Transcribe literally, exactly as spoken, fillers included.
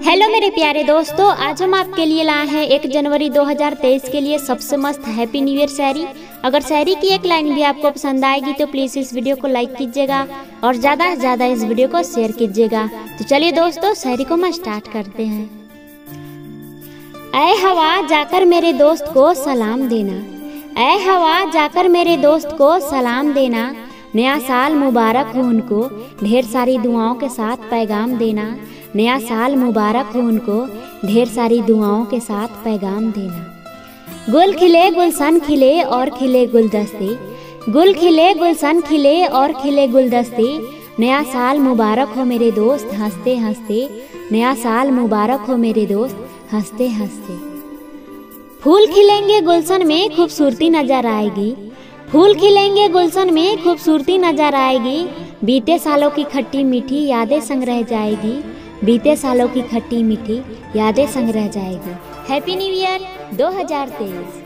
Hello मेरे प्यारे दोस्तों, आज हम आपके लिए लाए हैं एक जनवरी दो हज़ार तेईस के लिए सबसे मस्त हैप्पी न्यू ईयर शायरी। अगर शायरी की एक लाइन भी आपको पसंद आएगी तो प्लीज इस वीडियो को लाइक कीजिएगा और ज्यादा से ज्यादा इस वीडियो को शेयर कीजिएगा। तो चलिए दोस्तों, शायरी को हम स्टार्ट करते हैं। ऐ हवा जाकर मेरे दोस्त को सलाम देना, ऐ हवा जाकर मेरे दोस्त को सलाम देना, नया साल मुबारक हो उनको, ढेर सारी दुआओं के साथ पैगाम देना। नया साल मुबारक हो उनको, ढेर सारी दुआओं के साथ पैगाम देना। गुल खिले गुलशन खिले और खिले गुलदस्ते, गुल खिले गुलशन खिले और खिले गुलदस्ते, नया साल मुबारक हो मेरे दोस्त हंसते हंसते, नया साल मुबारक हो मेरे दोस्त हंसते हंसते। फूल खिलेंगे गुलशन में खूबसूरती नजर आएगी, फूल खिलेंगे गुलशन में खूबसूरती नजर आएगी, बीते सालों की खट्टी मीठी यादें संग रह जाएगी, बीते सालों की खट्टी मीठी यादें संग रह जाएगी। हैप्पी न्यू ईयर दो हज़ार तेईस।